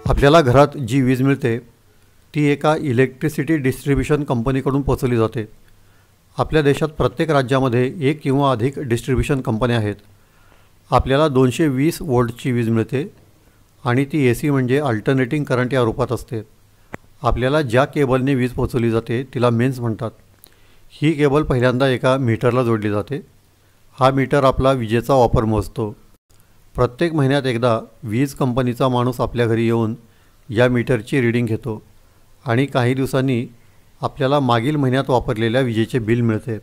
आपल्याला घरात जी वीज मिळते ती एका इलेक्ट्रिसिटी डिस्ट्रीब्युशन कंपनीकडून पोचवली जाते। आपल्या देशात प्रत्येक राज्यामध्ये एक किंवा अधिक डिस्ट्रीब्युशन कंपन्या आहेत। आपल्याला 220 वोल्टची वीज मिळते आणि ती एसी म्हणजे अल्टरनेटिंग करंट या रूपात असते। आपल्याला ज्या केबलने वीज पोचवली जाते तिला मेन्स म्हणतात। ही केबल पहिल्यांदा एका मीटरला जोडली जाते। हा मीटर आपला विजेचा वापर मोजतो। प्रत्येक महिन्यात एकदा वीज कंपनीचा माणूस आपल्या घरी येऊन या मीटरची रीडिंग घेतो आणि काही दिवसांनी आपल्याला मागील महिन्यात वापरलेल्या विजेचे बिल मिळते।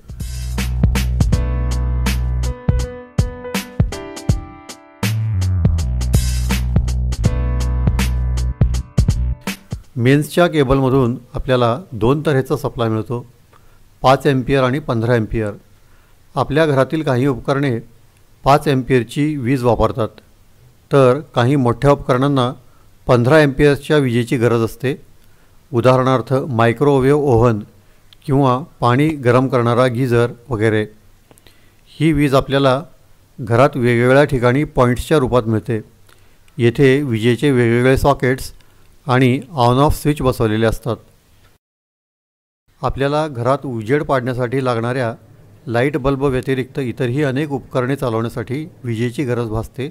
मेन्सच्या केबलमधून आपल्याला 2 तऱ्हेचा सप्लाय मिळतो, 5 एम्पियर आणि 15 एम्पियर। आपल्या घरातील काही उपकरणे 5 एम्पियरची वीज वापरतात, तर काही मोठ्या उपकरणांना 15 एम्पियर्सच्या विजेची गरज असते। उदाहरणार्थ मायक्रोवेव्ह ओव्हन किंवा पाणी गरम करणारा गीझर वगैरे। ही वीज आपल्याला घरात वेगवेगळ्या ठिकाणी पॉईंट्सच्या रूपात मिळते। येथे विजेचे वेगवेगळे सॉकेट्स आणि ऑन ऑफ स्विच बसवलेले असतात। आपल्याला घरात उजेड पाडण्यासाठी लागणाऱ्या लाईट बल्ब व्यतिरिक्त इतरही अनेक उपकरणे चालवण्यासाठी विजेची गरज भासते,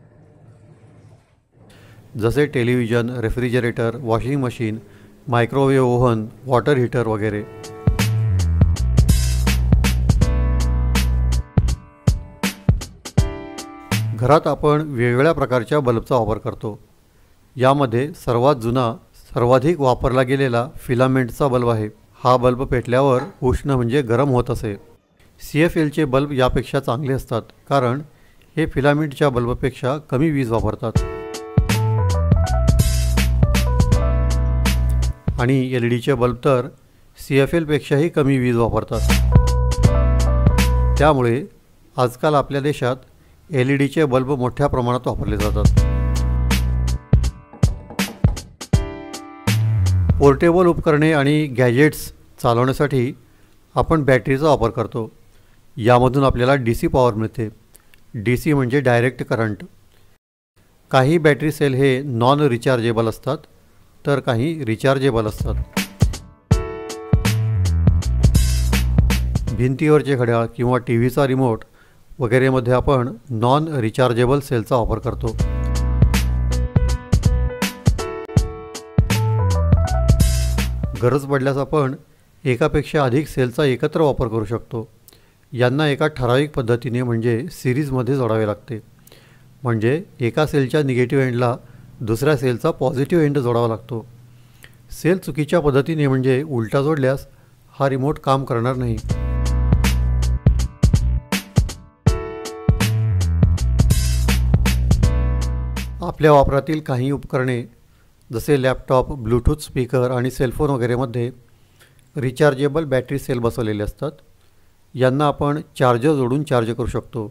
जसे television, refrigerator, washing machine, microwave oven, water heater वगैरे। घरात आपण वेगवेगळ्या प्रकारच्या बल्बचा वापर करतो। यामध्ये सर्वात जुना, सर्वाधिक वापरला गेलेला फिलामेंटचा बल्ब आहे। हा बल्ब पेटल्यावर उष्ण म्हणजे गरम होत असे। CFLचे बल्ब यापेक्षा चांगले असतात, कारण हे फिलामेंटच्या बल्बपेक्षा कमी वीज वापरतात आणि LEDचे बल्ब तर CFLपेक्षाही कमी वीज वापरतात। त्यामुळे आजकाल आपल्या देशात LEDचे बल्ब मोठ्या प्रमाणात वापरले जातात। पोर्टेबल उपकरणे आणि गॅजेट्स चालवण्यासाठी आपण बॅटरीचा वापर करतो। यामधून आपल्याला DC पॉवर मिळते। DC म्हणजे डायरेक्ट करंट। काही बॅटरी सेल हे नॉन रिचार्जेबल असतात, तर काही रिचार्जेबल असतात। भिंतीवरचे घड्याळ किंवा टीव्हीचा रिमोट वगैरेमध्ये आपण नॉन रिचार्जेबल सेलचा वापर करतो। गरज पडल्यास आपण एकापेक्षा अधिक सेलचा एकत्र वापर करू शकतो। यांना एका ठराविक पद्धतीने म्हणजे सिरीजमध्ये जोडावे लागते। म्हणजे एका सेलच्या निगेटिव्ह एंडला दुसऱ्या सेलचा पॉझिटिव्ह एंड जोडावा लागतो। सेल चुकीच्या पद्धतीने म्हणजे उलटा जोडल्यास हा रिमोट काम करणार नाही। आपल्या वापरातील काही उपकरणे जसे लॅपटॉप, ब्लूटूथ स्पीकर आणि सेलफोन वगैरेमध्ये रिचार्जेबल बॅटरी सेल बसवलेले असतात। यांना आपण चार्जर जोडून चार्ज करू शकतो।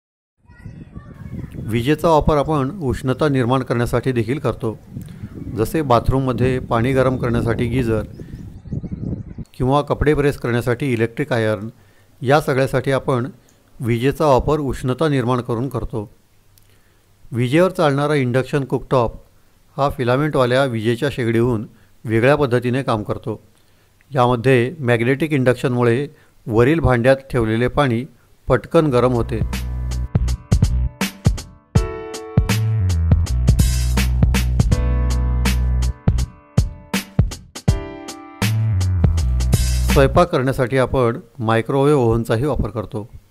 विजेचा वापर आपण उष्णता निर्माण करण्यासाठी देखील करतो, जसे बाथरूममध्ये पाणी गरम करण्यासाठी गीझर किंवा कपडे प्रेस करण्यासाठी इलेक्ट्रिक आयर्न। या सगळ्यासाठी आपण विजेचा वापर उष्णता निर्माण करून करतो। विजेवर चालणारा इंडक्शन कुकटॉप हा फिलामेंटवाल्या विजेच्या शेगडीहून वेगळ्या पद्धतीने काम करतो। यामध्ये मॅग्नेटिक इंडक्शनमुळे वरील भांड्यात ठेवलेले पाणी पटकन गरम होते। स्वयंपाक करण्यासाठी आपण मायक्रोवेव्ह ओव्हनचाही वापर करतो।